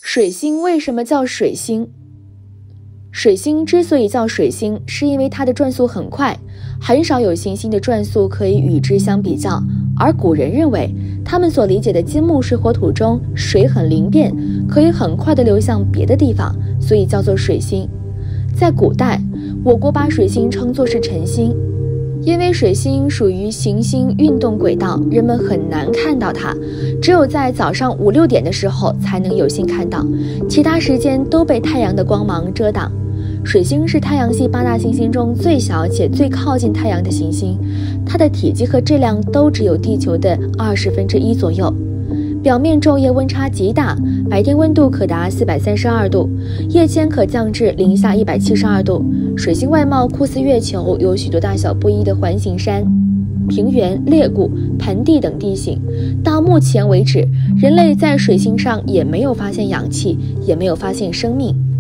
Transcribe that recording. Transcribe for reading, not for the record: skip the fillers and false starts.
水星为什么叫水星？水星之所以叫水星，是因为它的转速很快，很少有行星的转速可以与之相比较。而古人认为，他们所理解的金木水火土中，水很灵便，可以很快地流向别的地方，所以叫做水星。在古代，我国把水星称作是晨星，因为水星属于行星运动轨道，人们很难看到它，只有在早上5、6点的时候才能有幸看到，其他时间都被太阳的光芒遮挡。水星是太阳系8大行星中最小且最靠近太阳的行星，它的体积和质量都只有地球的1/20左右。表面昼夜温差极大，白天温度可达432度，夜间可降至零下172度。水星外貌酷似月球，有许多大小不一的环形山、平原、裂谷、盆地等地形。到目前为止，人类在水星上也没有发现氧气，也没有发现生命。